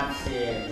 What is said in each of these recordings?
stimați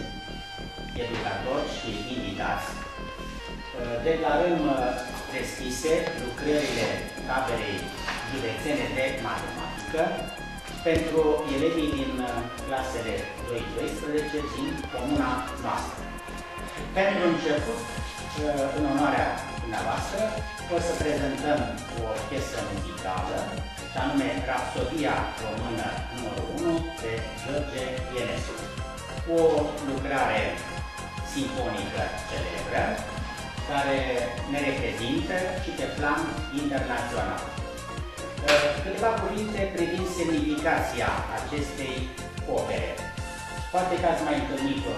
educatori și invitați, declarăm deschise lucrările Taberei Județene de Matematică pentru elevii din clasele 2-12 din comuna noastră. Pentru început, în onoarea dumneavoastră, o să prezentăm o piesă muzicală, și anume Rapsodia Română numărul 1 de George Ienescu. O lucrare simfonică celebră, care ne reprezintă și pe plan internațional. Câteva cuvinte privind semnificația acestei opere. Poate că ați mai întâlnit-o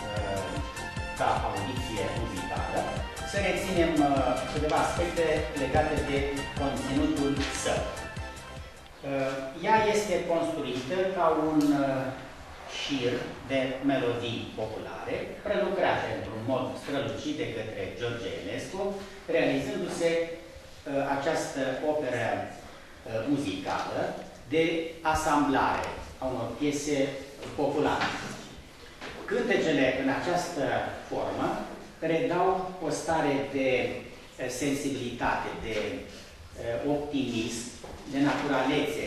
ca audiție muzicală. Să reținem câteva aspecte legate de conținutul său. Ea este construită ca un șir de melodii populare, prelucrate într-un mod strălucit de către George Ienescu, realizându-se această operă muzicală de asamblare a unor piese populare. Cântecele în această formă predau o stare de sensibilitate, de optimism, de naturalețe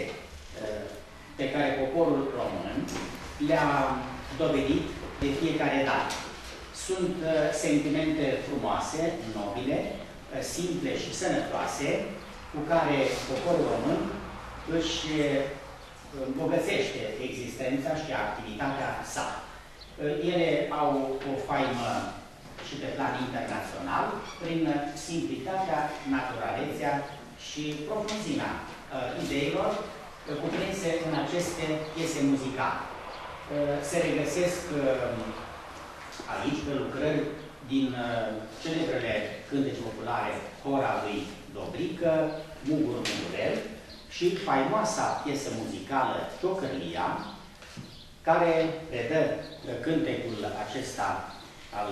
pe care poporul român le-a dovedit de fiecare dată. Sunt sentimente frumoase, nobile, simple și sănătoase, cu care poporul român își îmbogățește existența și activitatea sa. Ele au o faimă și pe plan internațional, prin simplitatea, naturalețea și profunzimea ideilor cuprinse în aceste piese muzicale. Se regăsesc aici pe lucrări din celebrele cântece populare Hora lui Dobrică, Mugur Mugurel și faimoasa piesă muzicală Ciocărlia, care predă cântecul acesta al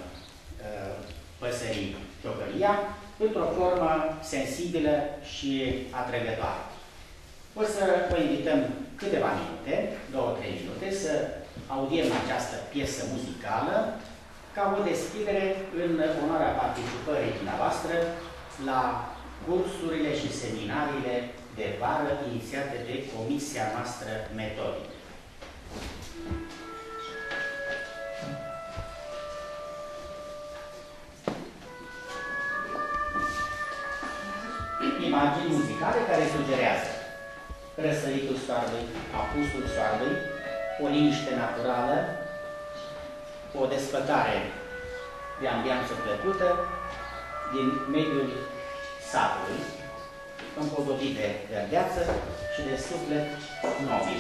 păsării Ciocărlia într-o formă sensibilă și atrăgătoare. O să vă invităm câteva minute, 2-3 minute, să audiem această piesă muzicală ca o deschidere în onoarea participării dumneavoastră la cursurile și seminariile de vară inițiate de Comisia noastră metodică. Imagini muzicale care sugerează răsăritul soarelui, apusul soarelui, o liniște naturală, o desfătare de ambianță plăcută din mediul satului, împodobit de verdeață și de suflet nobil.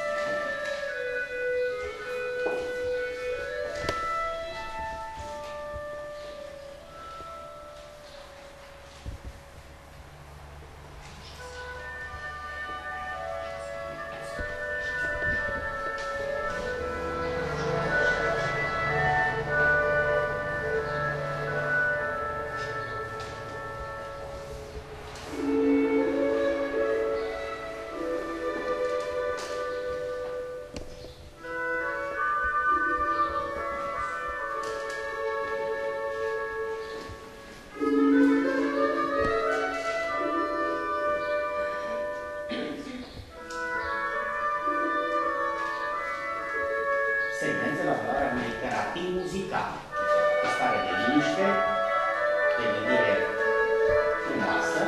Secvențe la valoarea unei terapii muzicale, o stare de liniște, de gândire frumoasă.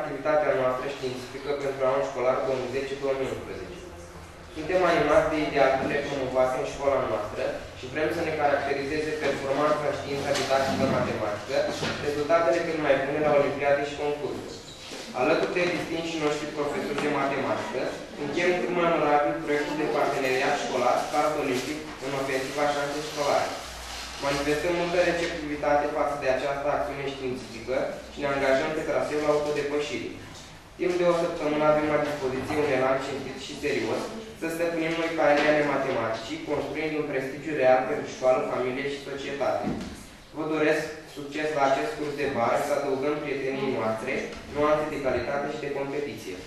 activitatea noastră științifică pentru anul școlar 2010-2011. Suntem animați de idealurile promovate în școala noastră și vrem să ne caracterizeze performanța în știința didactică matematică, rezultatele cât mai bune la olimpiade și concursuri. Alături de distinși noștri profesori de matematică, încheiem cât mai onorabil proiectul de parteneriat școlar Start Olimpic în ofensiva șansei școlare. Manifestăm multă receptivitate față de această acțiune științifică și ne angajăm pe traseul autodepășirii. Timp de o săptămână avem la dispoziție un elan cientit și serios să stăpânim noi caile ale matematicii, construind un prestigiu real pentru școală, familie și societate. Vă doresc succes la acest curs de vară, să adăugăm prietenii noastre, nuanțe de calitate și de competiție.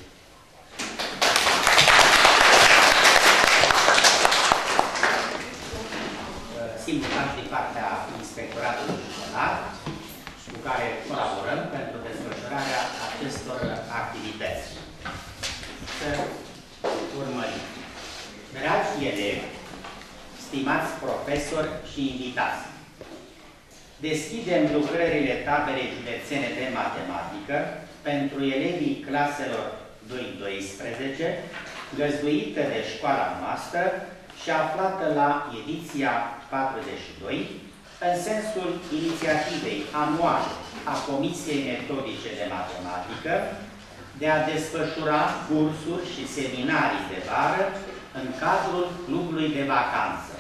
Simultan din partea Inspectoratului Școlar, cu care colaborăm pentru desfășurarea acestor activități. Să urmărim. Dragi elevi, stimați profesori și invitați, deschidem lucrările tabelei județene de matematică pentru elevii claselor 2-12, găzduită de școala noastră și aflată la ediția 42, în sensul inițiativei anuale a Comisiei Metodice de Matematică de a desfășura cursuri și seminarii de vară în cadrul clubului de vacanță.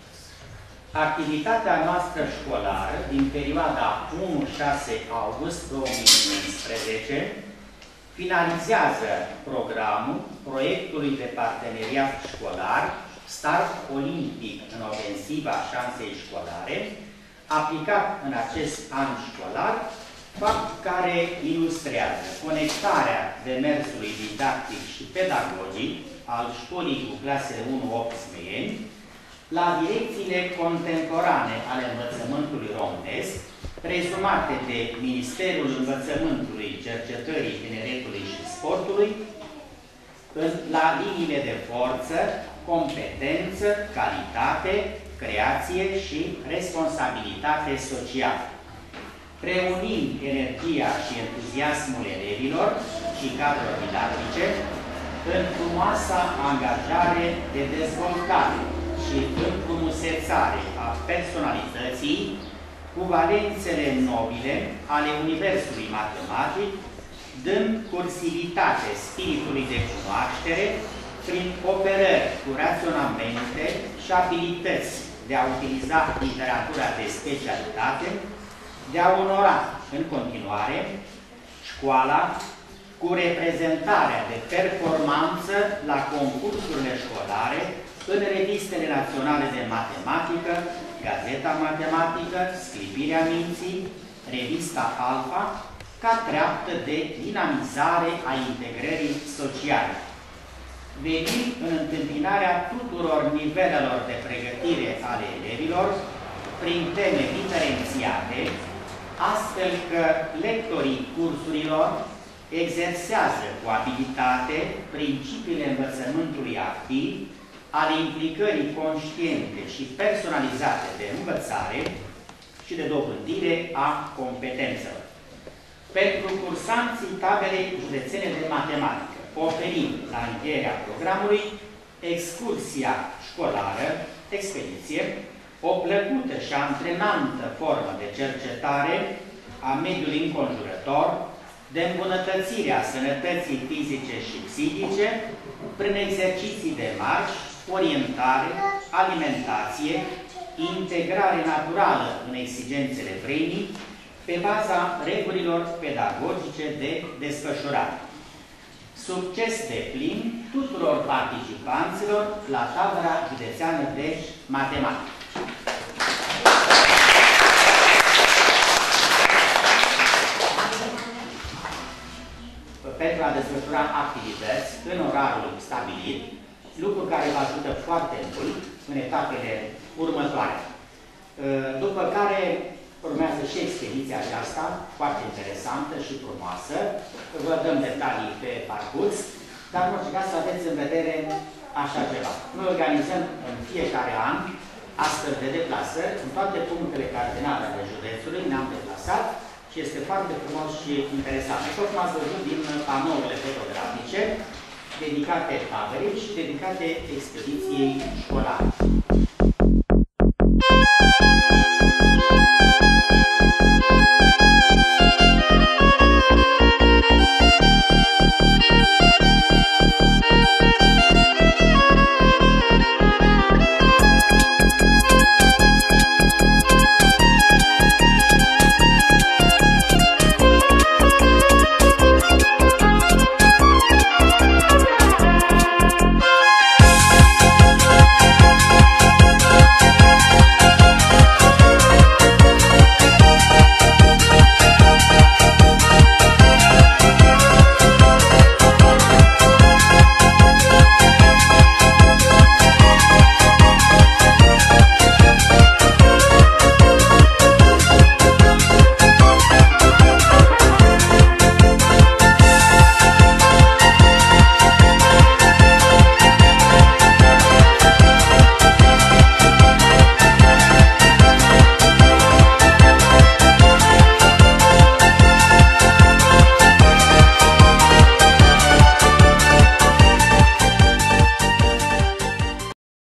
Activitatea noastră școlară din perioada 1-6 august 2015 finalizează programul proiectului de parteneriat școlar Start Olimpic în ofensiva șansei școlare, aplicat în acest an școlar, fapt care ilustrează conectarea demersului didactic și pedagogic al școlii cu clasele 1-8 smeieni la direcțiile contemporane ale învățământului românesc, rezumate de Ministerul Învățământului, Cercetării, Tineretului și Sportului, la liniile de forță, competență, calitate, creație și responsabilitate socială. Reunind energia și entuziasmul elevilor și cadrelor didactice în frumoasa angajare de dezvoltare și în frumusețare a personalității cu valențele nobile ale universului matematic, dând cursivitate spiritului de cunoaștere prin operări cu raționamente și abilități de a utiliza literatura de specialitate, de a onora în continuare școala cu reprezentarea de performanță la concursurile școlare în revistele naționale de matematică, Gazeta Matematică, Sclipirea Minții, Revista Alfa, ca treaptă de dinamizare a integrării sociale. Venim în întâmpinarea tuturor nivelelor de pregătire ale elevilor prin teme diferențiate, astfel că lectorii cursurilor exersează cu abilitate principiile învățământului activ, ale implicării conștiente și personalizate de învățare și de dobândire a competențelor. Pentru cursanții tabelei județene de matematică, oferim la încheierea programului excursia școlară, expediție, o plăcută și antrenantă formă de cercetare a mediului înconjurător, de îmbunătățire a sănătății fizice și psihice, prin exerciții de marș, orientare, alimentație, integrare naturală în exigențele vremii, pe baza regulilor pedagogice de desfășurare. Succes deplin tuturor participanților la tabăra județeană de matematică. Pentru a desfășura activități în orarul stabilit, lucru care vă ajută foarte mult în etapele următoare. După care urmează și expediția aceasta, foarte interesantă și frumoasă. Vă dăm detalii pe parcurs, dar în orice caz să aveți în vedere așa ceva. Noi organizăm în fiecare an astfel de deplasări în toate punctele cardinale ale județului, ne-am deplasat și este foarte frumos și interesant. Așa cum ați văzut din panourile fotografice dedicate taberei și dedicate expediției școlare.